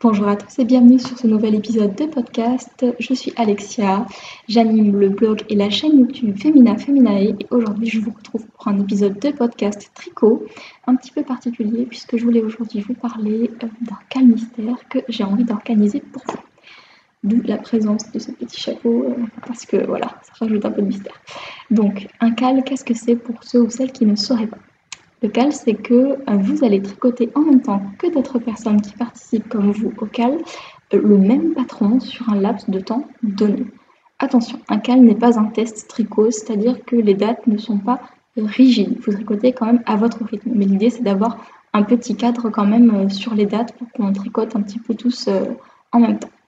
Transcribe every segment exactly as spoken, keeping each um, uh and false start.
Bonjour à tous et bienvenue sur ce nouvel épisode de podcast. Je suis Alexia, j'anime le blog et la chaîne YouTube Femina Feminae et aujourd'hui je vous retrouve pour un épisode de podcast tricot un petit peu particulier puisque je voulais aujourd'hui vous parler euh, d'un cal mystère que j'ai envie d'organiser pour vous. D'où la présence de ce petit chapeau euh, parce que voilà, ça rajoute un peu de mystère. Donc un cal, qu'est-ce que c'est pour ceux ou celles qui ne sauraient pas ? Le cal, c'est que euh, vous allez tricoter en même temps que d'autres personnes qui participent comme vous au cal, euh, le même patron sur un laps de temps donné. Attention, un cal n'est pas un test tricot, c'est-à-dire que les dates ne sont pas euh, rigides. Vous tricotez quand même à votre rythme. Mais l'idée, c'est d'avoir un petit cadre quand même euh, sur les dates pour qu'on tricote un petit peu tous euh, en même temps.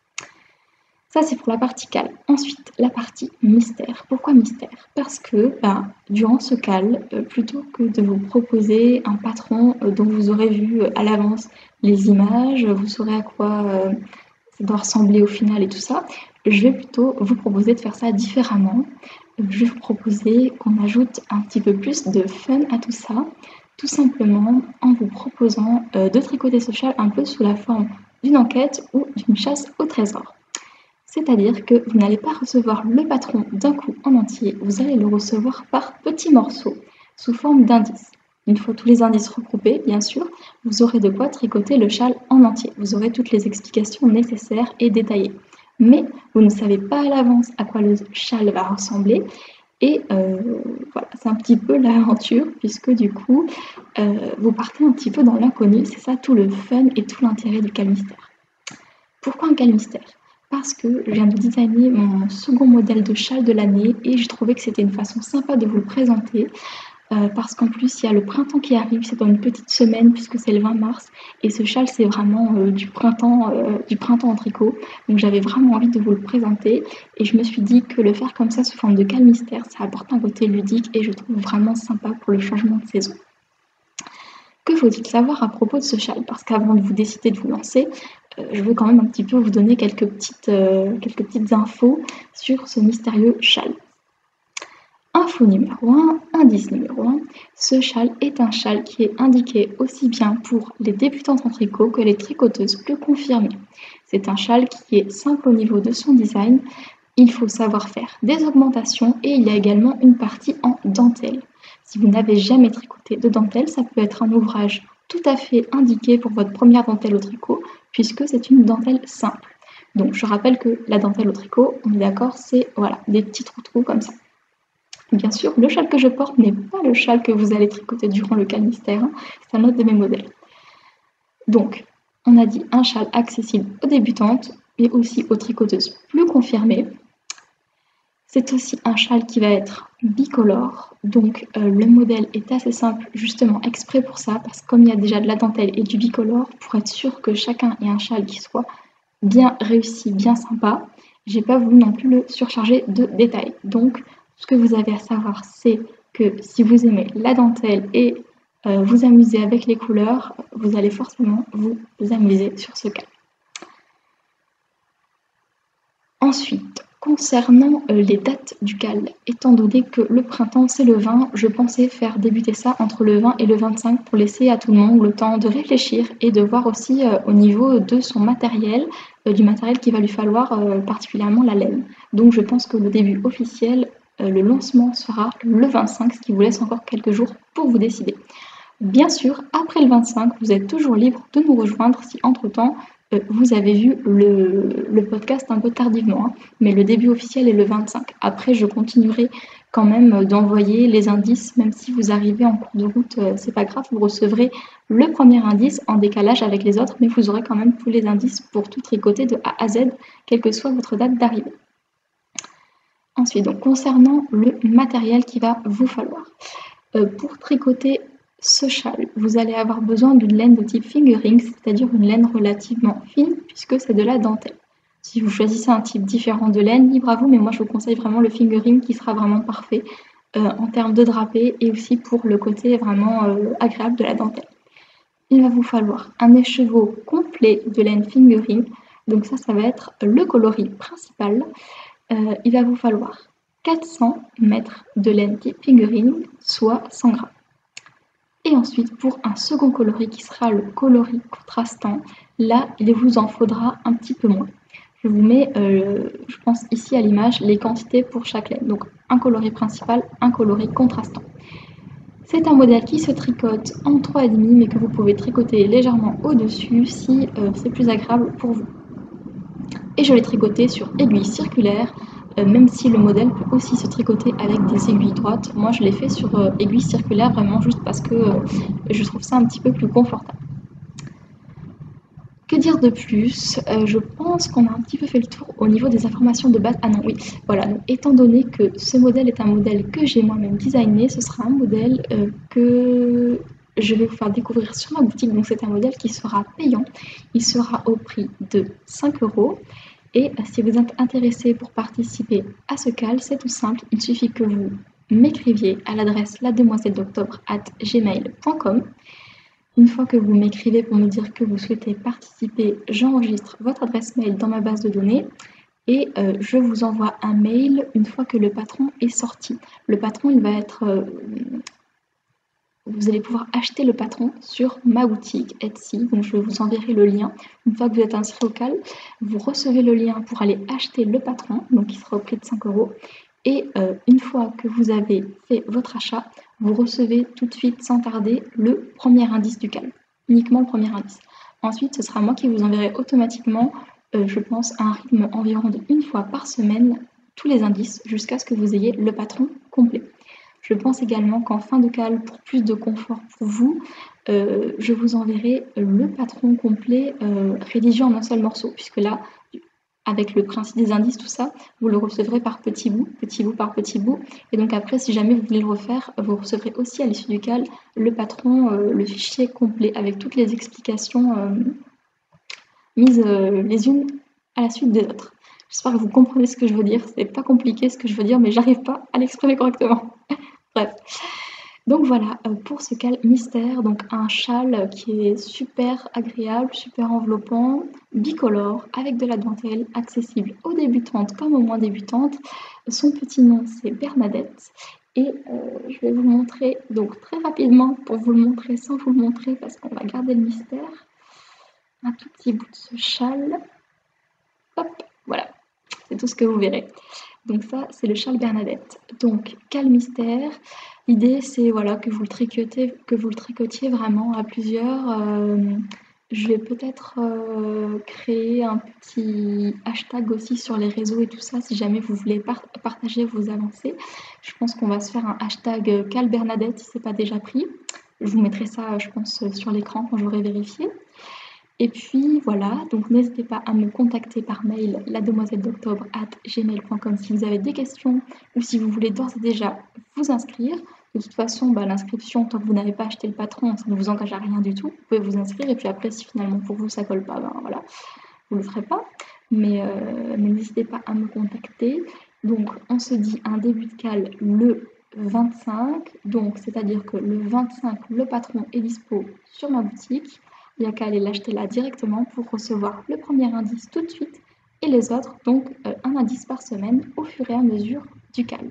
Ça, c'est pour la partie cal. Ensuite, la partie mystère. Pourquoi mystère ? Parce que bah, durant ce cal, euh, plutôt que de vous proposer un patron euh, dont vous aurez vu euh, à l'avance les images, vous saurez à quoi euh, ça doit ressembler au final et tout ça, je vais plutôt vous proposer de faire ça différemment. Je vais vous proposer qu'on ajoute un petit peu plus de fun à tout ça, tout simplement en vous proposant euh, de tricoter ce châle un peu sous la forme d'une enquête ou d'une chasse au trésor. C'est-à-dire que vous n'allez pas recevoir le patron d'un coup en entier, vous allez le recevoir par petits morceaux, sous forme d'indices. Une fois tous les indices regroupés, bien sûr, vous aurez de quoi tricoter le châle en entier. Vous aurez toutes les explications nécessaires et détaillées. Mais vous ne savez pas à l'avance à quoi le châle va ressembler. Et euh, voilà, c'est un petit peu l'aventure, puisque du coup, euh, vous partez un petit peu dans l'inconnu. C'est ça tout le fun et tout l'intérêt du cal mystère. Pourquoi un cal mystère ? Parce que je viens de designer mon second modèle de châle de l'année et je trouvais que c'était une façon sympa de vous le présenter euh, parce qu'en plus il y a le printemps qui arrive, c'est dans une petite semaine puisque c'est le vingt mars et ce châle c'est vraiment euh, du printemps euh, du printemps en tricot, donc j'avais vraiment envie de vous le présenter et je me suis dit que le faire comme ça sous forme de cal mystère ça apporte un côté ludique et je trouve vraiment sympa pour le changement de saison. Que faut-il savoir à propos de ce châle ? Parce qu'avant de vous décider de vous lancer, euh, je veux quand même un petit peu vous donner quelques petites, euh, quelques petites infos sur ce mystérieux châle. Info numéro un, indice numéro un, ce châle est un châle qui est indiqué aussi bien pour les débutantes en tricot que les tricoteuses plus confirmées. C'est un châle qui est simple au niveau de son design. Il faut savoir faire des augmentations et il y a également une partie en dentelle. Si vous n'avez jamais tricoté de dentelle, ça peut être un ouvrage tout à fait indiqué pour votre première dentelle au tricot, puisque c'est une dentelle simple. Donc je rappelle que la dentelle au tricot, on est d'accord, c'est voilà, des petits trous-trous comme ça. Bien sûr, le châle que je porte n'est pas le châle que vous allez tricoter durant le cal mystère, hein, c'est un autre de mes modèles. Donc, on a dit un châle accessible aux débutantes, mais aussi aux tricoteuses plus confirmées. C'est aussi un châle qui va être bicolore, donc euh, le modèle est assez simple justement exprès pour ça, parce que comme il y a déjà de la dentelle et du bicolore, pour être sûr que chacun ait un châle qui soit bien réussi, bien sympa, j'ai pas voulu non plus le surcharger de détails. Donc ce que vous avez à savoir, c'est que si vous aimez la dentelle et euh, vous amuser avec les couleurs, vous allez forcément vous amuser sur ce cas. Ensuite, concernant euh, les dates du cal, étant donné que le printemps c'est le vingt, je pensais faire débuter ça entre le vingt et le vingt-cinq pour laisser à tout le monde le temps de réfléchir et de voir aussi euh, au niveau de son matériel, euh, du matériel qu'il va lui falloir, euh, particulièrement la laine. Donc je pense que le début officiel, euh, le lancement sera le vingt-cinq, ce qui vous laisse encore quelques jours pour vous décider. Bien sûr, après le vingt-cinq, vous êtes toujours libre de nous rejoindre si entre-temps euh, vous avez vu le, le podcast un peu tardivement, hein, mais le début officiel est le vingt-cinq. Après, je continuerai quand même d'envoyer les indices, même si vous arrivez en cours de route, euh, c'est pas grave, vous recevrez le premier indice en décalage avec les autres, mais vous aurez quand même tous les indices pour tout tricoter de A à Z, quelle que soit votre date d'arrivée. Ensuite, donc, concernant le matériel qu'il va vous falloir. Euh, pour tricoter ce châle, vous allez avoir besoin d'une laine de type fingering, c'est-à-dire une laine relativement fine puisque c'est de la dentelle. Si vous choisissez un type différent de laine, libre à vous, mais moi je vous conseille vraiment le fingering qui sera vraiment parfait euh, en termes de drapé et aussi pour le côté vraiment euh, agréable de la dentelle. Il va vous falloir un écheveau complet de laine fingering, donc ça, ça va être le coloris principal. Euh, il va vous falloir quatre cents mètres de laine type fingering, soit cent grammes. Et ensuite, pour un second coloris qui sera le coloris contrastant, là, il vous en faudra un petit peu moins. Je vous mets, euh, je pense ici à l'image, les quantités pour chaque laine. Donc un coloris principal, un coloris contrastant. C'est un modèle qui se tricote en trois virgule cinq mais que vous pouvez tricoter légèrement au-dessus si euh, c'est plus agréable pour vous. Et je l'ai tricoté sur aiguille circulaire, euh, même si le modèle peut aussi se tricoter avec des aiguilles droites. Moi, je l'ai fait sur euh, aiguille circulaire, vraiment juste parce que euh, je trouve ça un petit peu plus confortable. Que dire de plus? euh, Je pense qu'on a un petit peu fait le tour au niveau des informations de base. Ah non, oui, voilà. Donc, étant donné que ce modèle est un modèle que j'ai moi-même designé, ce sera un modèle euh, que je vais vous faire découvrir sur ma boutique. Donc, c'est un modèle qui sera payant. Il sera au prix de cinq euros. Et si vous êtes intéressé pour participer à ce cal, c'est tout simple. Il suffit que vous m'écriviez à l'adresse lademoiselle d'octobre arobase gmail point com. Une fois que vous m'écrivez pour me dire que vous souhaitez participer, j'enregistre votre adresse mail dans ma base de données et euh, je vous envoie un mail une fois que le patron est sorti. Le patron, il va être... Euh, vous allez pouvoir acheter le patron sur ma boutique Etsy. Donc je vous enverrai le lien. Une fois que vous êtes inscrit au cal, vous recevez le lien pour aller acheter le patron, donc il sera au prix de cinq euros. Et euh, une fois que vous avez fait votre achat, vous recevez tout de suite sans tarder le premier indice du cal. Uniquement le premier indice. Ensuite, ce sera moi qui vous enverrai automatiquement, euh, je pense, à un rythme environ de une fois par semaine, tous les indices jusqu'à ce que vous ayez le patron complet. Je pense également qu'en fin de cal, pour plus de confort pour vous, euh, je vous enverrai le patron complet euh, rédigé en un seul morceau, puisque là, avec le principe des indices, tout ça, vous le recevrez par petits bouts, petit bout par petit bout. Et donc après, si jamais vous voulez le refaire, vous recevrez aussi à l'issue du cal le patron, euh, le fichier complet avec toutes les explications euh, mises euh, les unes à la suite des autres. J'espère que vous comprenez ce que je veux dire. C'est pas compliqué ce que je veux dire, mais j'arrive pas à l'exprimer correctement. Bref. Donc voilà, euh, pour ce cal mystère, donc un châle qui est super agréable, super enveloppant, bicolore, avec de la dentelle, accessible aux débutantes comme aux moins débutantes. Son petit nom, c'est Bernadette. Et euh, je vais vous montrer, donc très rapidement, pour vous le montrer sans vous le montrer, parce qu'on va garder le mystère, un tout petit bout de ce châle. Hop, voilà, c'est tout ce que vous verrez. Donc ça, c'est le châle Bernadette. Donc, cal mystère. L'idée, c'est voilà, que, vous le tricotiez, que vous le tricotiez vraiment à plusieurs. Euh, je vais peut-être euh, créer un petit hashtag aussi sur les réseaux et tout ça, si jamais vous voulez par partager vos avancées. Je pense qu'on va se faire un hashtag cal Bernadette si ce n'est pas déjà pris. Je vous mettrai ça, je pense, sur l'écran quand j'aurai vérifié. Et puis voilà, donc n'hésitez pas à me contacter par mail lademoiselle d'octobre arobase gmail point com si vous avez des questions ou si vous voulez d'ores et déjà vous inscrire. De toute façon, bah, l'inscription, tant que vous n'avez pas acheté le patron, ça ne vous engage à rien du tout. Vous pouvez vous inscrire et puis après, si finalement pour vous ça colle pas, ben voilà, vous ne le ferez pas. Mais, euh, mais n'hésitez pas à me contacter. Donc on se dit un début de cal le vingt-cinq, donc c'est-à-dire que le vingt-cinq, le patron est dispo sur ma boutique. Il n'y a qu'à aller l'acheter là directement pour recevoir le premier indice tout de suite et les autres, donc euh, un indice par semaine au fur et à mesure du cal.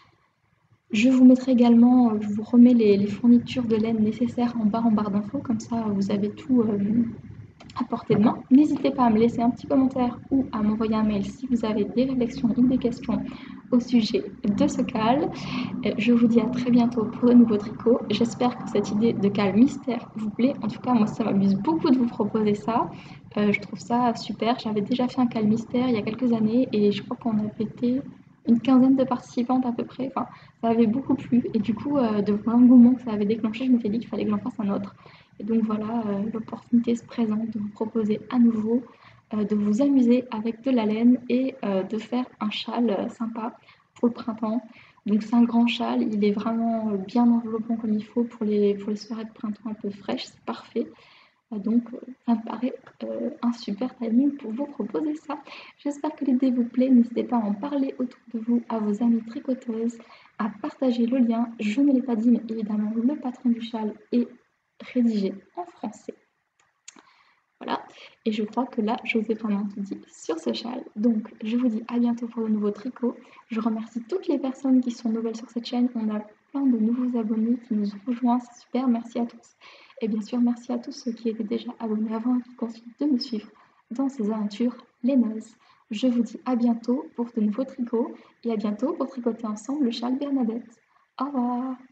Je vous mettrai également, euh, je vous remets les, les fournitures de laine nécessaires en bas en barre d'infos, comme ça vous avez tout euh, à portée de main. N'hésitez pas à me laisser un petit commentaire ou à m'envoyer un mail si vous avez des réflexions ou des questions au sujet de ce cal. Je vous dis à très bientôt pour de nouveaux tricots. J'espère que cette idée de cal mystère vous plaît. En tout cas, moi, ça m'amuse beaucoup de vous proposer ça. Euh, je trouve ça super. J'avais déjà fait un cal mystère il y a quelques années et je crois qu'on avait été une quinzaine de participantes à peu près. Enfin, ça avait beaucoup plu. Et du coup, euh, de voir l'engouement que ça avait déclenché, je m'étais dit qu'il fallait que j'en fasse un autre. Et donc voilà, euh, l'opportunité se présente de vous proposer à nouveau euh, de vous amuser avec de la laine et euh, de faire un châle euh, sympa pour le printemps. Donc c'est un grand châle, il est vraiment bien enveloppant comme il faut pour les, pour les soirées de printemps un peu fraîches, c'est parfait. Donc ça me paraît euh, un super timing pour vous proposer ça. J'espère que l'idée vous plaît, n'hésitez pas à en parler autour de vous, à vos amies tricoteuses, à partager le lien. Je ne l'ai pas dit, mais évidemment le patron du châle est rédigé en français. Voilà, et je crois que là, je vous ai vraiment tout dit sur ce châle. Donc, je vous dis à bientôt pour de nouveaux tricots. Je remercie toutes les personnes qui sont nouvelles sur cette chaîne. On a plein de nouveaux abonnés qui nous ont rejoints, c'est super, merci à tous. Et bien sûr, merci à tous ceux qui étaient déjà abonnés avant et qui continuent de me suivre dans ces aventures laineuses. Je vous dis à bientôt pour de nouveaux tricots et à bientôt pour tricoter ensemble le châle Bernadette. Au revoir!